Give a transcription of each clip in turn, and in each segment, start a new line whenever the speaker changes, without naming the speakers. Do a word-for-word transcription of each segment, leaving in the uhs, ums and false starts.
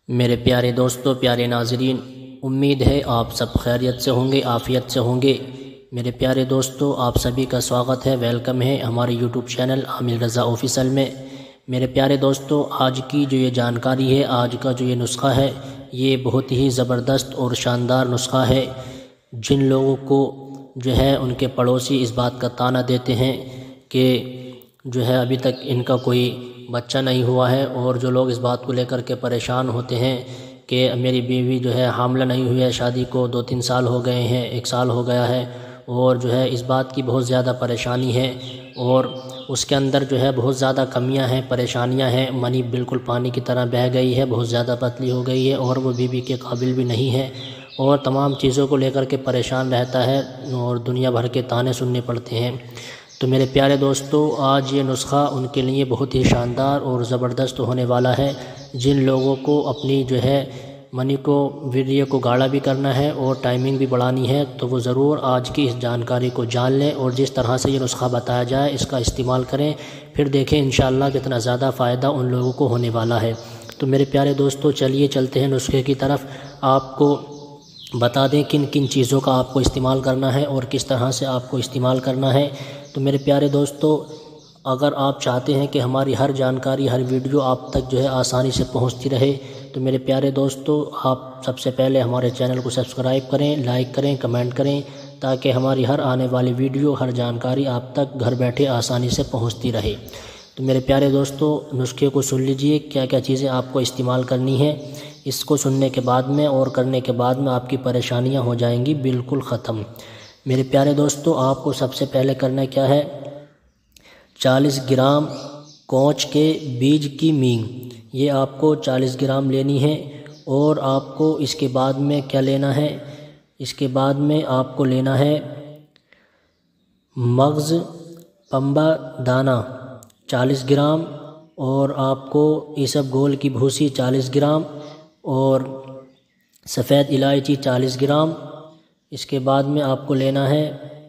میرے پیارے دوستو، پیارے ناظرین، امید ہے آپ سب خیریت سے ہوں گے، عافیت سے ہوں گے۔ میرے پیارے دوستو، آپ سبھی کا سواگت ہے، ویلکم ہے ہمارے YouTube channel Aamir Raza official میں۔ میرے پیارے دوستو، آج کی جو یہ جانکاری ہے، آج کا جو یہ نسخہ ہے، یہ بہت ہی زبردست اور شاندار نسخہ ہے۔ جن لوگوں کو جو ہے ان کے پڑوسی اس بات کا طعنہ دیتے ہیں کہ جو ہے ابھی تک ان کا کوئی بچہ نہیں ہوا ہے، اور جو لوگ اس بات کو لے کر کے پریشان ہوتے ہیں کہ میری بیوی جو ہے حاملہ نہیں ہوئی ہے، شادی کو دو تین سال ہو گئے ہیں، ایک سال ہو گیا ہے، اور جو ہے اس بات کی بہت زیادہ پریشانی ہے، اور اس کے اندر جو ہے بہت زیادہ کمیاں ہیں، پریشانیاں ہیں، منی بالکل پانی کی طرح بہہ گئی ہے، بہت زیادہ پتلی ہو گئی ہے، اور وہ بیوی کے قابل بھی نہیں ہے، اور تمام چیزوں کو لے کر کے پریشان رہتا ہے، اور دنیا بھر کے طعنے سننے پڑتے ہیں۔ تو میرے پیارے دوستو، آج یہ نسخہ ان کے لیے بہت ہی شاندار اور زبردست ہونے والا ہے۔ جن لوگوں کو اپنی جو ہے منی کو ویریے کو گاڑھا بھی کرنا ہے اور ٹائمنگ بھی بڑھانی ہے، تو وہ ضرور آج کی اس جانکاری کو جان لیں، اور جس طرح سے یہ نسخہ بتایا جائے اس کا استعمال کریں، پھر دیکھیں انشاءاللہ کتنا زیادہ فائدہ ان لوگوں کو ہونے والا ہے۔ تو میرے پیارے دوستو، چلیے چلتے ہیں نسخے کی طرف۔ آپ کو بتا دیں کن کن چیزوں کا آپ کو استعمال کرنا ہے اور کس طرح سے آپ کو استعمال کرنا ہے۔ تو میرے پیارے دوستو، اگر آپ چاہتے ہیں کہ ہماری ہر جانکاری، ہر ویڈیو آپ تک جو ہے آسانی سے پہنچتی رہے، تو میرے پیارے دوستو، آپ سب سے پہلے ہمارے چینل کو سبسکرائب کریں، لائک کریں، کمنٹ کریں، تاکہ ہماری ہر آنے والی ویڈیو، ہر جانکاری آپ تک گھر بیٹھے آسانی سے پہنچتی رہے۔ تو میرے پیارے دوستو، نسخے کو سن لیجئے، کیا کیا چیزیں آپ کو استعمال کرنی ہے۔ اس کو سننے کے بعد میں اور کرنے کے بعد میں آپ کی پریشانیاں ہو جائیں گی بالکل ختم۔ میرے پیارے دوستو، آپ کو سب سے پہلے کرنا کیا ہے، چالیس گرام کونچ کے بیج کی مینگ، یہ آپ کو چالیس گرام لینی ہے، اور آپ کو اس کے بعد میں کیا لینا ہے، اس کے بعد میں آپ کو لینا ہے مغز پمبا دانہ چالیس گرام، اور آپ کو عیسب گول کی بھوسی چالیس گرام، اور سفید الائچی چالیس گرام۔ اس کے بعد میں آپ کو لینا ہے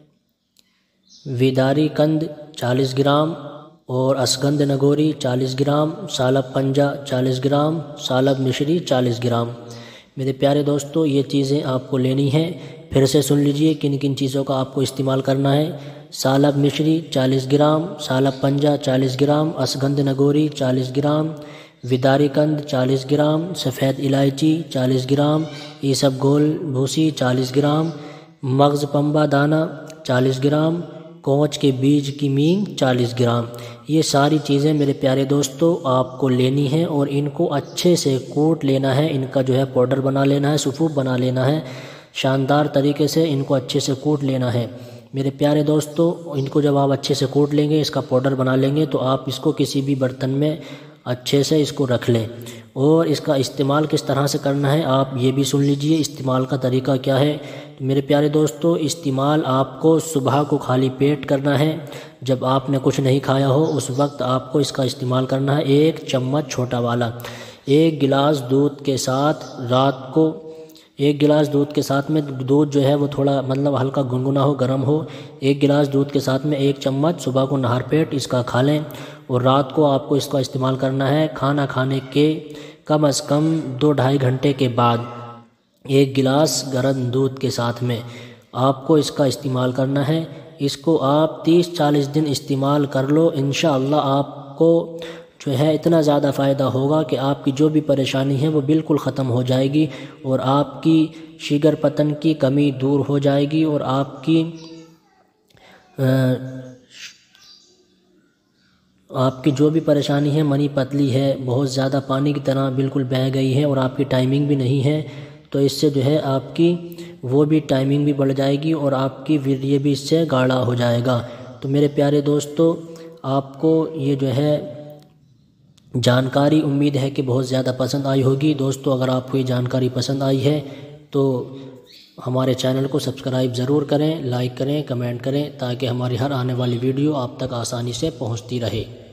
ویداری کند چالیس گرام، اور اسگند نگوری چالیس گرام، سالب پنجا چالیس گرام، سالب مشری چالیس گرام۔ میرے پیارے دوستو، یہ چیزیں آپ کو لینی ہیں۔ پھر سے سن لیجئے کن کن چیزوں کا آپ کو استعمال کرنا ہے۔ سالب مشری چالیس گرام، سالب پنجا چالیس گرام، اسگند نگوری چالیس گرام، ویداری کند چالیس گرام، سفید الائچی چالیس گرام، عیسب گول بھوسی چالیس گرام، مغز پمبا دانہ چالیس گرام، کونچ کے بیج کی مینگ چالیس گرام۔ یہ ساری چیزیں میرے پیارے دوستو آپ کو لینی ہیں، اور ان کو اچھے سے کوٹ لینا ہے، ان کا جو ہے پاؤڈر بنا لینا ہے، صفوف بنا لینا ہے، شاندار طریقے سے ان کو اچھے سے کوٹ لینا ہے۔ میرے پیارے دوستو، ان کو جب آپ اچھے سے کوٹ لیں گے، اس کا پاؤڈر بنا لیں گے، تو آپ اس کو کسی بھی برتن میں اچھے سے اس کو رکھ لیں، اور اس کا استعمال کس طرح سے کرنا ہے آپ یہ بھی سن لیجئے، استعمال کا طریقہ کیا ہے۔ میرے پیارے دوستو، استعمال آپ کو صبح کو خالی پیٹ کرنا ہے، جب آپ نے کچھ نہیں کھایا ہو اس وقت آپ کو اس کا استعمال کرنا ہے۔ ایک چمچ چھوٹا والا، ایک گلاس دودھ کے ساتھ رات کو، ایک گلاس دودھ کے ساتھ میں دودھ جو ہے وہ تھوڑا مطلب ہلکا گنگنا ہو، گرم ہو، ایک گلاس دودھ کے ساتھ میں ایک چمچ صبح کو نہار پیٹ اس کا کھا لیں، اور رات کو آپ کو اس کا استعمال کرنا ہے کھانا کھانے کے کم از کم دو ڈھائی گھنٹے کے بعد، ایک گلاس گرم دودھ کے ساتھ میں آپ کو اس کا استعمال کرنا ہے۔ اس کو آپ تیس چالیس دن استعمال کر لو، انشاءاللہ آپ کو جو ہے اتنا زیادہ فائدہ ہوگا کہ آپ کی جو بھی پریشانی ہے وہ بالکل ختم ہو جائے گی، اور آپ کی شگر پتن کی کمی دور ہو جائے گی، اور آپ کی آپ کی جو بھی پریشانی ہے، منی پتلی ہے، بہت زیادہ پانی کی طرح بالکل بہہ گئی ہے، اور آپ کی ٹائمنگ بھی نہیں ہے، تو اس سے جو ہے آپ کی وہ بھی ٹائمنگ بھی بڑھ جائے گی، اور آپ کی ویریے بھی اس سے گاڑھا ہو جائے گا۔ تو میرے پیارے دوستو، آپ کو یہ جو ہے جانکاری امید ہے کہ بہت زیادہ پسند آئی ہوگی۔ دوستو، اگر آپ کو یہ جانکاری پسند آئی ہے تو ہمارے چینل کو سبسکرائب ضرور کریں، لائک کریں، کمنٹ کریں، تاکہ ہماری ہر آنے والی ویڈیو آپ تک آسانی سے پہنچتی رہے۔